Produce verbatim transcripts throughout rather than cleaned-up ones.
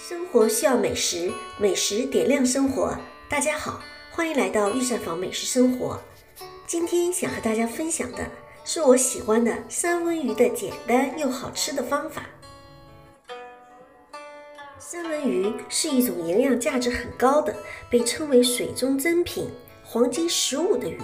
生活需要美食，美食点亮生活。大家好，欢迎来到御膳房美食生活。今天想和大家分享的是我喜欢的三文鱼的简单又好吃的方法。三文鱼是一种营养价值很高的，被称为水中珍品、黄金食物的鱼。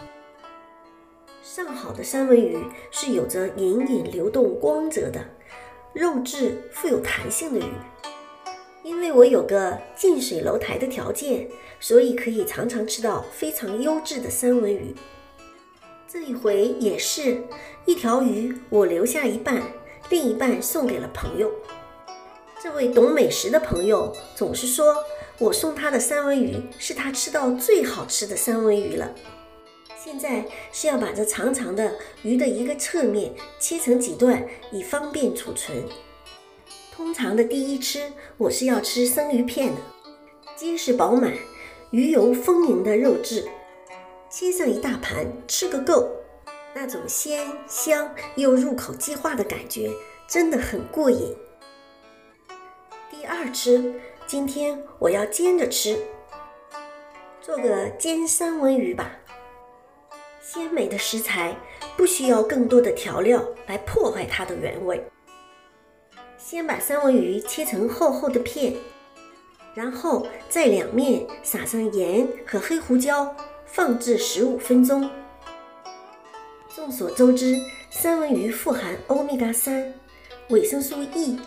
上好的三文鱼是有着隐隐流动光泽的，肉质富有弹性的鱼。因为我有个近水楼台的条件，所以可以常常吃到非常优质的三文鱼。这一回也是一条鱼，我留下一半，另一半送给了朋友。这位懂美食的朋友总是说我送他的三文鱼是他吃到最好吃的三文鱼了。现在是要把这长长的鱼的一个侧面切成几段，以方便储存。通常的第一吃，我是要吃生鱼片的，结实饱满、鱼油丰盈的肉质，切上一大盘，吃个够。那种鲜香又入口即化的感觉，真的很过瘾。第二吃，今天我要煎着吃，做个煎三文鱼吧。鲜美的食材不需要更多的调料来破坏它的原味。先把三文鱼切成厚厚的片，然后在两面撒上盐和黑胡椒，放置十五分钟。众所周知，三文鱼富含欧米伽三、维生素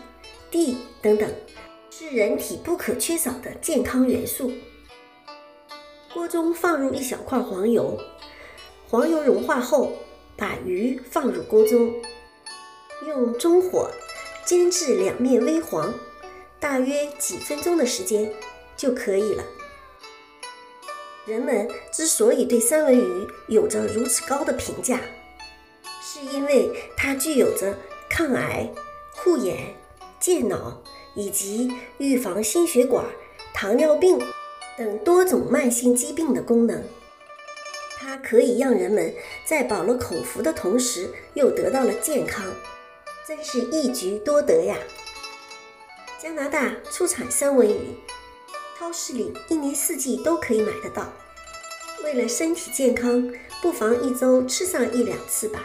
E、D 等等，是人体不可缺少的健康元素。锅中放入一小块黄油，黄油融化后，把鱼放入锅中，用中火煎至两面微黄，大约几分钟的时间就可以了。人们之所以对三文鱼有着如此高的评价，是因为它具有着抗癌、护眼、健脑以及预防心血管、糖尿病等多种慢性疾病的功能。它可以让人们在饱了口福的同时，又得到了健康，真是一举多得呀！加拿大出产三文鱼，超市里一年四季都可以买得到。为了身体健康，不妨一周吃上一两次吧。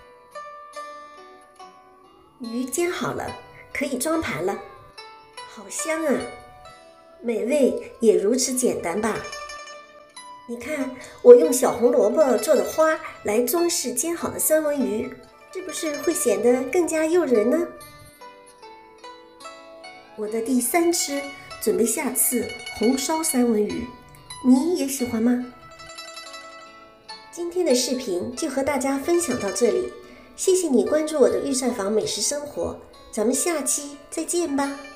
鱼煎好了，可以装盘了，好香啊！美味也如此简单吧？你看，我用小红萝卜做的花来装饰煎好的三文鱼，是不是会显得更加诱人呢？我的第三吃准备下次红烧三文鱼，你也喜欢吗？今天的视频就和大家分享到这里，谢谢你关注我的御膳房美食生活，咱们下期再见吧。